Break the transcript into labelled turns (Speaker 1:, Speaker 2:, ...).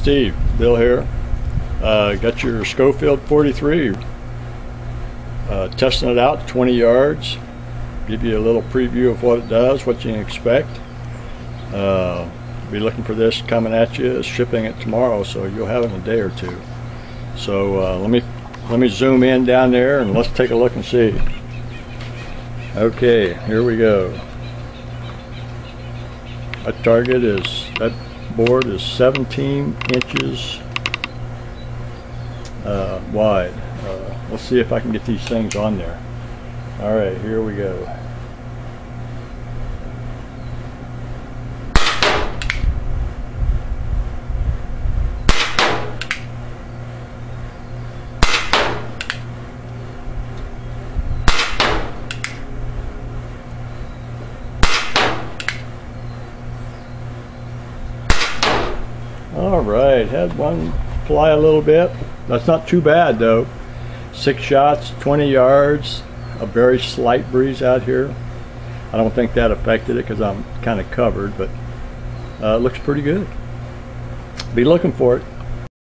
Speaker 1: Steve, Bill here. Got your Schofield 43. Testing it out, 20 yards. Give you a little preview of what it does, what you can expect. Be looking for this coming at you, shipping it tomorrow, so you'll have it in a day or two. So let me zoom in down there and let's take a look and see. Okay, here we go. That board is 17 inches wide. Let's see if I can get these things on there. All right, here we go. All right, had one fly a little bit. That's not too bad though. 6 shots, 20 yards, a very slight breeze out here. I don't think that affected it because I'm kind of covered, but it looks pretty good. Be looking for it.